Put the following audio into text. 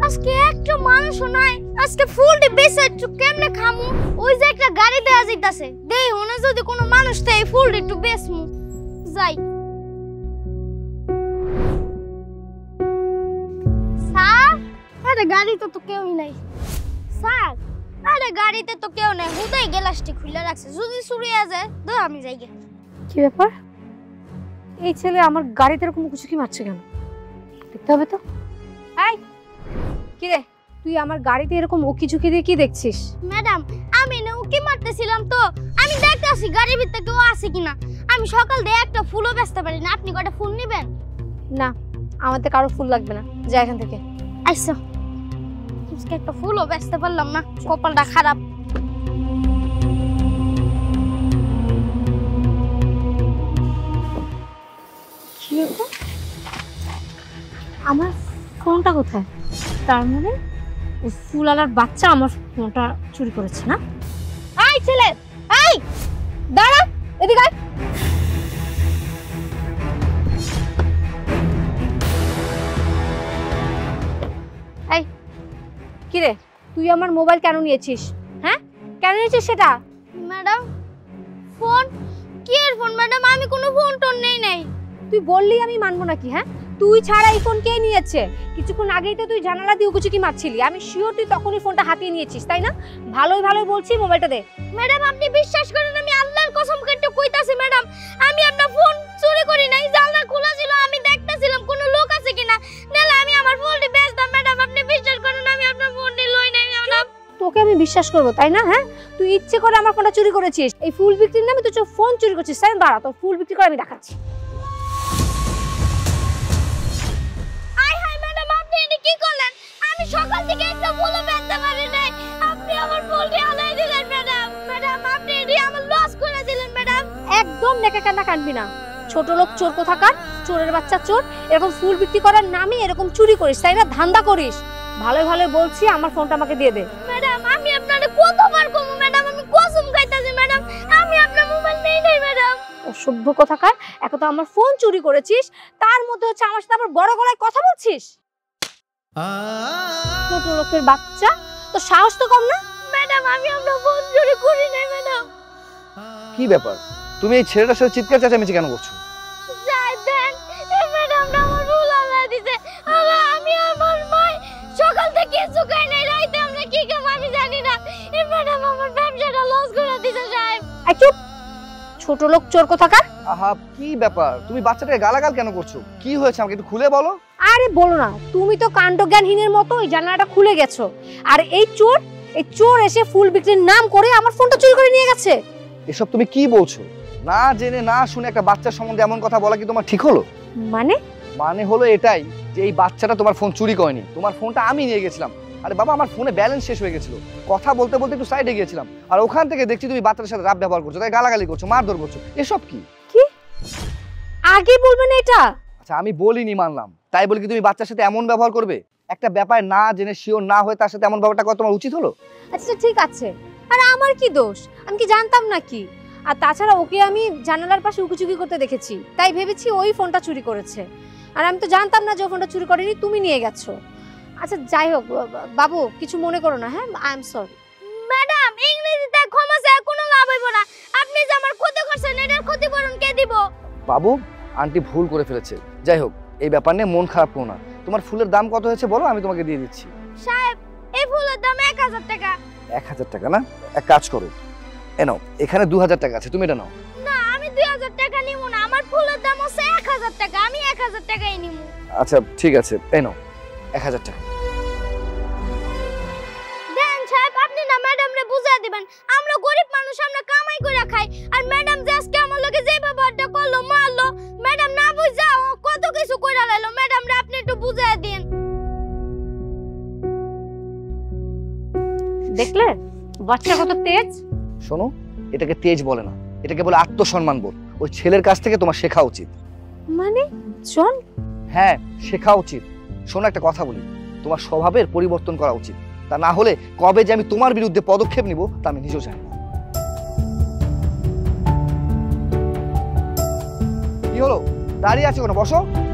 আজকে একটা মানুষও নাই, আজকে ফুলটি বেচে একটু কেমনে খামু? ওই যে একটা গাড়ি দেয়া যাইতাছে, দেই ওনা যদি কোনো মানুষ থাকে ফুলটি একটু বেচমু। যাই। স্যার, আরে গাড়িতে তো কেউই নাই। স্যার, আরে গাড়িতে তো কেউ নাই, হুদাই গ্লাসটি খুলে রাখছে, যদি চুরিয়ে যায় তো আমি যাই গে। কি ব্যাপার? এই ছেলে আমার গাড়িতে এরকম কুচুকি মারছে কেন? দেখতে হবে তো। এই কি রে, তুই আমার গাড়িতে এরকম ওকি ঝুঁকি দিয়ে কি দেখছিস? ম্যাডাম, আমি না উকি মারতেছিলাম তো, আমি দেখতাছি গাড়ির ভিতরে কেউ আছে কিনা। আমি সকাল দিয়ে একটা ফুলও বেচতে পারি না, আপনি কয়টা ফুল নেবেন? না, আমাদের কারো ফুল লাগবে না, যা এখান থেকে। আচ্ছা, আজকে একটা ফুলও বেচতে পারলাম না, কপালটা খারাপ। কি ব্যাপার? আমার ফোনটা কোথায়? তার মানে ওই ফুলওয়ালার বাচ্চা আমার ফোনটা চুরি করেছে না? এই ছেলে, এই দাঁড়া, এদিকে আয়। এই কি রে, তুই আমার মোবাইল কেন নিয়েছিস? হ্যাঁ, কেন নিয়েছিস সেটা? Madam, phone? কি এর ফোন ম্যাডাম? আমি কোনো ফোন টোন নেই নাই। তুই বললি আমি মানবো নাকি? হ্যাঁ, তুই ছাড়া এই ফোন কে নিয়েছে? কিছুক্ষণ আগেই তো তুই জানালা দিয়ে উকুচুকি মারছিলি, আমি শিওর তুই তখনই ফোনটা হাতিয়ে নিয়েছিস, তাই না? ভালোই ভালোই বলছি, মোবাইলটা দে। ম্যাডাম, আপনি বিশ্বাস করেন, আমি আল্লাহর কসম কেটে কইতাছি ম্যাডাম, আমি আপনার ফোন চুরি করি নাই। জানলা খোলা ছিল, আমি দেখতাছিলাম কোনো লোক আছে কিনা, নাহলে আমি আমার ফোনটি বেচতাম। ম্যাডাম, আপনি বিশ্বাস করেন, আমি আপনার ফোনটি লই নাই ম্যাডাম। তোকে আমি বিশ্বাস করবো তাই না? হ্যাঁ, তুই ইচ্ছে করে আমার ফোনটা চুরি করেছিস, এই ফুল বিক্রির নামে তুই ফোন চুরি করছিস, তাই না? দাঁড়া, তোর ফুল বিক্রি করে আমি দেখাচ্ছি। কি করলেন? আমি সকাল থেকে একটা ফুলও বেচতে পারি নাই, আপনি আমার ফুলটি আলাই দিলেন ম্যাডাম। ম্যাডাম, আপনি এটি আমার লস করে দিলেন ম্যাডাম। একদম নেকা কান্না কানবি না, ছোট লোক চোর কোথাকার, চোরের বাচ্চা চোর। এরকম ফুল বিক্রি করার নামে এরকম চুরি করিস, তাই না? ধান্দা করিস। ভালোই ভালোই বলছি, আমার ফোনটা আমাকে দিয়ে দে। ম্যাডাম, আমি আপনারে কতবার কমু ম্যাডাম, আমি কসম খাইতাছি ম্যাডাম, আমি আপনার মোবাইল নেই নাই ম্যাডাম। অসভ্য কোথাকার, এখন তো আমার ফোন চুরি করেছিস, তার মধ্যে হচ্ছে আমার সাথে আবার বড় গলায় কথা বলছিস। ছোট লোকের বাচ্চা, তো সাহস তো কম না? ম্যাডাম, আমি আপনার ফোন চুরি করি নাই ম্যাডাম। কি ব্যাপার, তুমি এই ছেলেটার সাথে চিৎকার চেঁচামেচি কেন করছো? যাই দেন, এই ম্যাডামটা আমার ফুল আলাই দিছে। আমি আমার মা সকাল থেকে কিছু খাই নাই, রাইতে আমরা কি খাম আমি জানি না। এই ম্যাডাম আমার ব্যবসাটা লস করে দিছে সাহেব। এই চুপ, ছোট লোক চোর কোথাকার। আহা, কি ব্যাপার, তুমি বাচ্চাটাকে গালাগাল কেন করছো? কি হয়েছে আমাকে একটু খুলে বলো। আরে বলো না, তুমি তো কাণ্ডজ্ঞানহীনের মতো ওই জানালাটা খুলে গেছো, আর এই চোর এসে ফুল বিক্রির নাম করে আমার ফোনটা চুরি করে নিয়ে গেছে। এসব তুমি কি বলছো? না জেনে না শুনে একটা বাচ্চার সম্বন্ধে এমন কথা বলা কি তোমার ঠিক হলো? মানে হলো এটাই যে এই বাচ্চাটা তোমার ফোন চুরি করেনি, তোমার ফোনটা আমি নিয়ে গেছিলাম। আরে বাবা, আমার ফোনে ব্যালেন্স শেষ হয়ে গেছিল, কথা বলতে বলতে একটু সাইডে গিয়েছিলাম, আর ওখান থেকে দেখছি তুমি বাচ্চাটার সাথে রাব ব্যবহার করছো, তাই গালাগালি করছো, মারধর করছো। এসব কি? আগে বলবে না এটা? আচ্ছা, আমি বলিনি মানলাম, তাই বলি কি তুমি বাচ্চার সাথে এমন ব্যবহার করবে? একটা ব্যাপার না জেনে শিওর না হয়ে তার সাথে এমন ব্যবহারটা করা তোমার উচিত হলো? আচ্ছা ঠিক আছে, আর আমার কি দোষ? আমি কি জানতাম নাকি? আর তাছাড়া ওকে আমি জানালার পাশে উকুচুকি করতে দেখেছি, তাই ভেবেছি ওই ফোনটা চুরি করেছে, আর আমি তো জানতাম না যে ও ফোনটা চুরি করেনি, তুমি নিয়ে গেছো। আচ্ছা যাই হোক বাবু, কিছু মনে করো না। হ্যাঁ, আই এম সরি। ম্যাডাম, ইংরেজিতে ক্ষমা চায় কোনো লাভ হইব না। আপনি যে আমার ক্ষতি করছেন, এটার ক্ষতিপূরণ কে দিব? বাবু, আন্টি ভুল করে ফেলেছে। যাই হোক, এই ব্যাপার নিয়ে মন খারাপ করো না। তোমার ফুলের দাম কত হয়েছে বলো, আমি তোমাকে দিয়ে দিচ্ছি। সাহেব, এই ফুলের দাম 1000 টাকা। 1000 টাকা না? এক কাজ করো, এ নাও, এখানে 2000 টাকা আছে, তুমি এটা নাও। না, আমি 2000 টাকা নিব না, আমার ফুলের দাম হচ্ছে 1000 টাকা, আমি 1000 টাকাই নিব। আচ্ছা ঠিক আছে, এই নাও 1000 টাকা। দেন সাহেব, আপনি না ম্যাডামরে বুঝাই দিবেন, আমরা গরিব মানুষ, আমরা কামাই করে খাই, আর ম্যাডাম যে আজকে আমার লগে যে ব্যবহারটা করলো, মারলো, ম্যাডাম না বুঝা কত কিছু কইরা লাইলো, ম্যাডামরে আপনি একটু বুঝাই দিন। দেখলে বাচ্চা কত তেজ? শোনো, এটাকে তেজ বলে না, এটাকে বলে আত্মসম্মান বোধ। ওই ছেলের কাছ থেকে তোমার শেখা উচিত। মানে জন? হ্যাঁ, শেখা উচিত। শোনো, একটা কথা বলি, তোমার স্বভাবের পরিবর্তন করা উচিত, তা না হলে কবে যে আমি তোমার বিরুদ্ধে পদক্ষেপ নিব তা আমি নিজেও জানি না। কি হলো, দাঁড়িয়ে আছো কেন? বসো।